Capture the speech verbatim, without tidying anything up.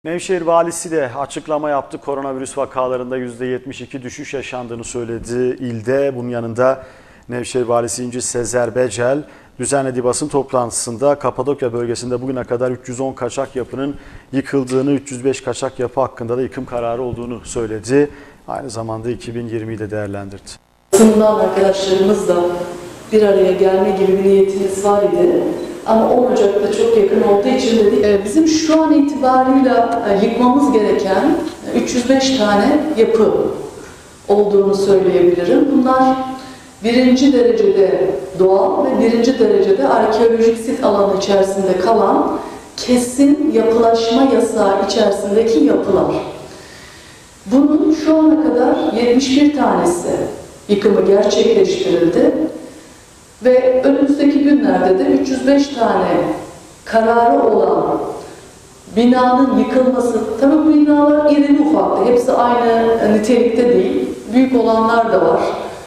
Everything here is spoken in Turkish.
Nevşehir valisi de açıklama yaptı. Koronavirüs vakalarında yüzde yetmiş iki düşüş yaşandığını söyledi ilde. Bunun yanında Nevşehir valisi İnci Sezer Becel düzenlediği basın toplantısında Kapadokya bölgesinde bugüne kadar üç yüz on kaçak yapının yıkıldığını, üç yüz beş kaçak yapı hakkında da yıkım kararı olduğunu söyledi. Aynı zamanda iki bin yirmiyi de değerlendirdi. Basından arkadaşlarımızla bir araya gelme gibi bir niyetimiz var idi. Ama on Ocak'ta çok yakın olduğu için dedik, bizim şu an itibarıyla yıkmamız gereken üç yüz beş tane yapı olduğunu söyleyebilirim. Bunlar birinci derecede doğal ve birinci derecede arkeolojik sit alanı içerisinde kalan kesin yapılaşma yasağı içerisindeki yapılar. Bunun şu ana kadar yetmiş bir tanesi yıkımı gerçekleştirildi. Ve önümüzdeki günlerde de üç yüz beş tane kararı olan binanın yıkılması, tabii bu binalar irili ufaklı, hepsi aynı nitelikte değil, büyük olanlar da var.